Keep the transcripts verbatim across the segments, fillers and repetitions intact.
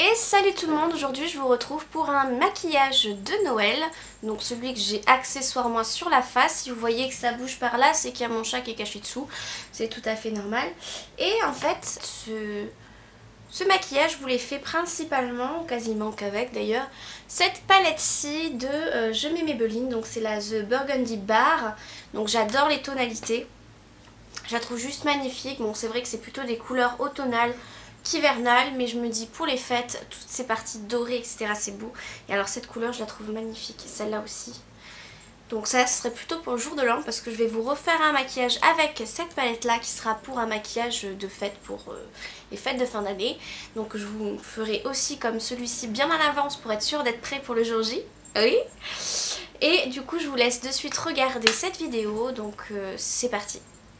Et salut tout le monde, aujourd'hui je vous retrouve pour un maquillage de Noël. Donc celui que j'ai accessoirement sur la face. Si vous voyez que ça bouge par là, c'est qu'il y a mon chat qui est caché dessous. C'est tout à fait normal. Et en fait, ce, ce maquillage, je vous l'ai fait principalement, quasiment qu'avec d'ailleurs, cette palette-ci de euh, Je mets Maybelline. Donc c'est la The Burgundy Bar. Donc j'adore les tonalités. Je la trouve juste magnifique. Bon, c'est vrai que c'est plutôt des couleurs automnales qu'hivernales, mais je me dis pour les fêtes, toutes ces parties dorées, et cetera, c'est beau. Et alors cette couleur, je la trouve magnifique, et celle-là aussi. Donc ça, ce serait plutôt pour le jour de l'an, parce que je vais vous refaire un maquillage avec cette palette-là, qui sera pour un maquillage de fête, pour euh, les fêtes de fin d'année. Donc je vous ferai aussi comme celui-ci bien en avance, pour être sûr d'être prêt pour le jour J. Oui. Et du coup, je vous laisse de suite regarder cette vidéo, donc euh, c'est parti.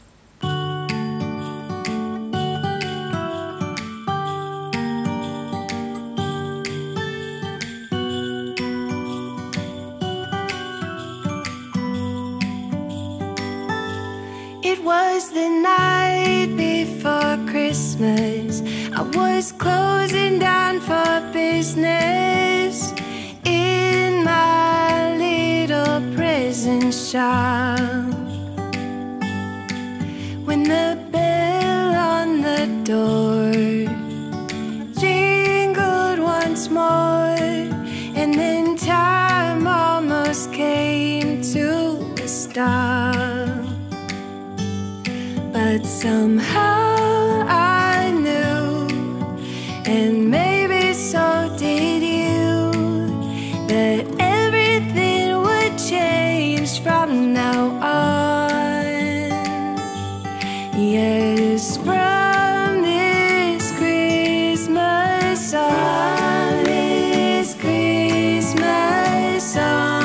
It was the night before Christmas. I was closing down for business in my little prison shop, when the bell on the door jingled once more, and then time almost came to a stop. But somehow I knew, and maybe so did you, that everything would change from now on. Yes, from this Christmas on, this Christmas on.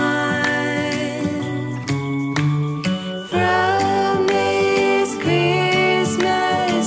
From this Christmas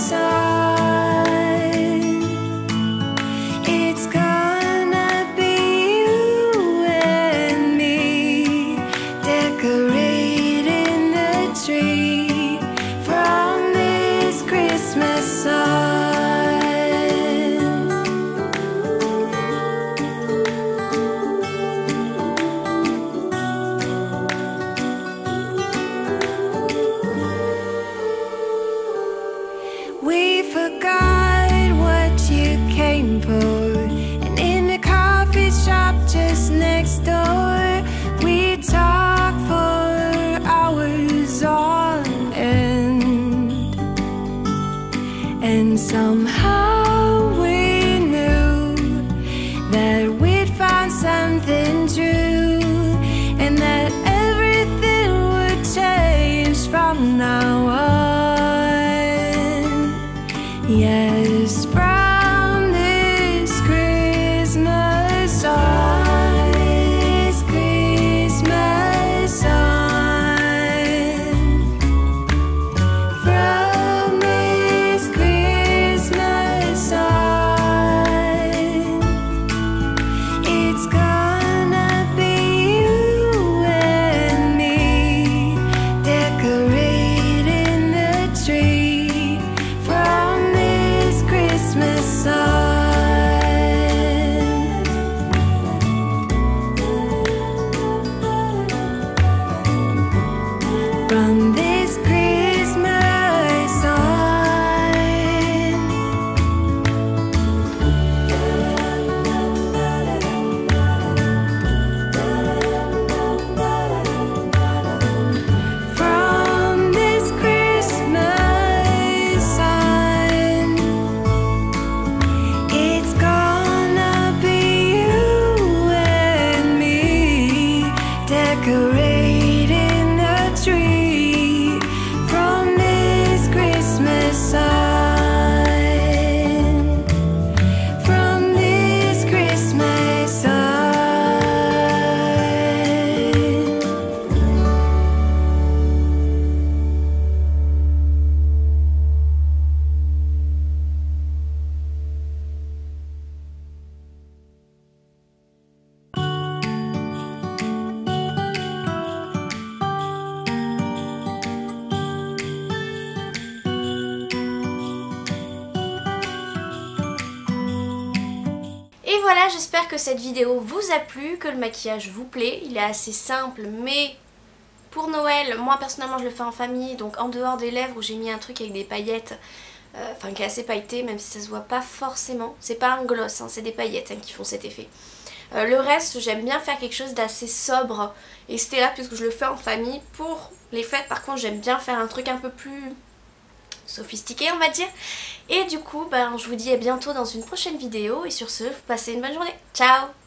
Et voilà, j'espère que cette vidéo vous a plu, que le maquillage vous plaît. Il est assez simple, mais pour Noël, moi personnellement je le fais en famille, donc en dehors des lèvres où j'ai mis un truc avec des paillettes, euh, enfin qui est assez pailleté, même si ça se voit pas forcément. C'est pas un gloss, hein, c'est des paillettes hein, qui font cet effet. Euh, le reste, j'aime bien faire quelque chose d'assez sobre, et c'était là puisque je le fais en famille. Pour les fêtes, par contre, j'aime bien faire un truc un peu plus sophistiqué, on va dire. Et du coup, ben, je vous dis à bientôt dans une prochaine vidéo, et sur ce, vous passez une bonne journée. Ciao!